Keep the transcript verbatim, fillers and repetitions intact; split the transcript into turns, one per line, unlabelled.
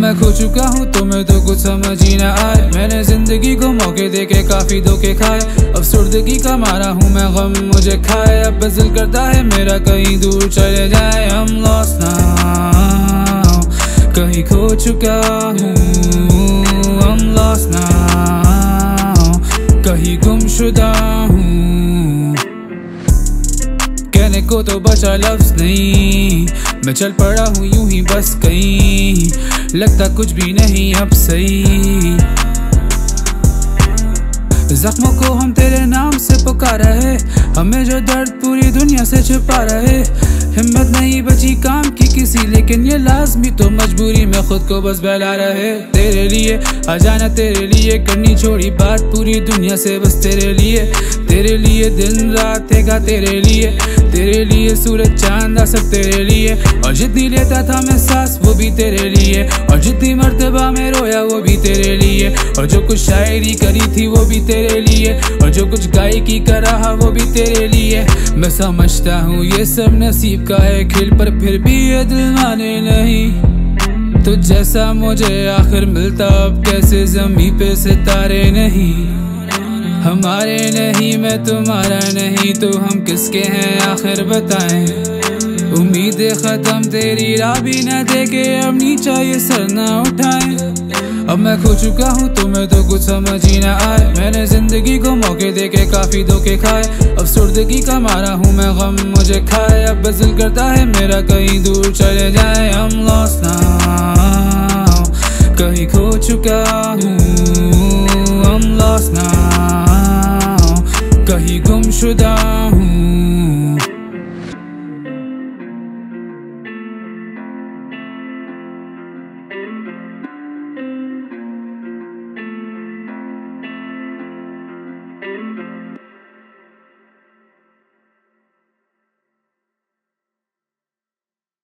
मैं खो चुका हूँ तुम्हें तो कुछ समझ ही ना आए। मैंने जिंदगी को मौके देके काफी धोखे खाए। अफसुर्दगी का मारा हूँ मैं, गम मुझे खाए। अब बज़ल करता है मेरा कहीं दूर चले जाए। I'm lost now, कहीं खो चुका हूँ। I'm lost now, कहीं गुमशुदा हूँ। कहने को तो बचा लफ्ज़ नहीं, मैं चल पड़ा हूँ यूं ही बस कहीं। लगता कुछ भी नहीं अब सही। जख्मों को हम तेरे नाम से पुकारा है, हमें जो दर्द पूरी दुनिया से छुपा रहे। हिम्मत नहीं बची काम की किसी, लेकिन ये लाजमी तो मजबूरी में खुद को बस बहला रहे। तेरे लिए आ जाना, तेरे लिए करनी छोड़ी बात पूरी दुनिया से, बस तेरे लिए। तेरे लिए दिन रात हैगा तेरे लिए, तेरे लिए सूरज चांदा सब तेरे लिए। और जितनी लेता था मैं सांस वो भी तेरे लिए, और जितनी मर्तबा में रोया वो भी तेरे लिए। और जो कुछ शायरी करी थी वो भी तेरे लिए, और जो कुछ गायकी कर रहा वो भी तेरे लिए। मैं समझता हूँ ये सब नसीब का है खेल, पर फिर भी ये दिल माने नहीं। तो जैसा मुझे आखिर मिलता अब कैसे ज़मीं पे सितारे नहीं। हमारे नहीं मैं तुम्हारा नहीं, तो हम किसके हैं आखिर बताएं। उम्मीदें खत्म तेरी राह भी न देखे, अब नीचा ये सर ना उठाएं। अब मैं खो चुका हूँ तुम्हें तो कुछ समझ ही ना आए। मैंने जिंदगी को मौके देके काफी धोखे खाए। अफसुर्दगी का मारा हूँ मैं, गम मुझे खाए। अब बज़ल करता है मेरा कहीं दूर चले जाए। I'm lost now, कहीं खो चुका